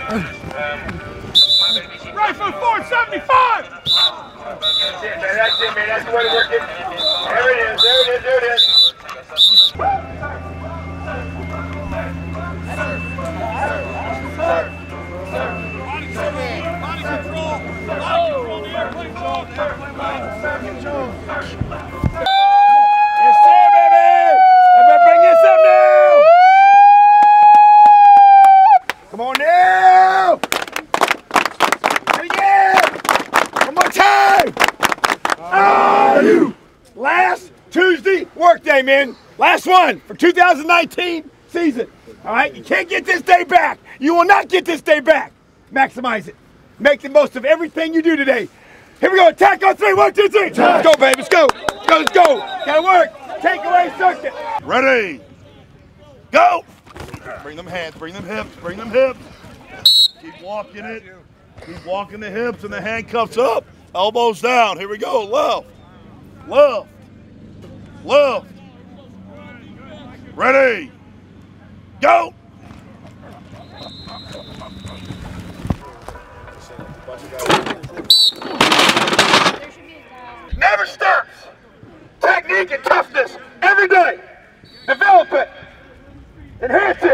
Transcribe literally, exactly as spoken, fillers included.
Right foot forward, seventy-five! That's it, man. That's it, man. That's the way to work it. There it is. There it is. There it is. Body control. Body control. The airplane control. Airplane control. Yes, sir, baby. Everybody bring this up now. Come on now. Yeah. One more time. Are you? Last Tuesday work day, man. Last one for two thousand nineteen season. All right, you can't get this day back. You will not get this day back. Maximize it. Make the most of everything you do today. Here we go. Attack on three. One, two, three. Let's go, baby. Let's go. Let's go. Let's go. Gotta work. Take away circuit. Ready. Go. Bring them hands. Bring them hips. Bring them hips. Keep walking it. Keep walking the hips and the handcuffs up. Elbows down. Here we go. Left. Left. Left. Ready. Go. Never stops. Technique and toughness every day. Develop it. Enhance it.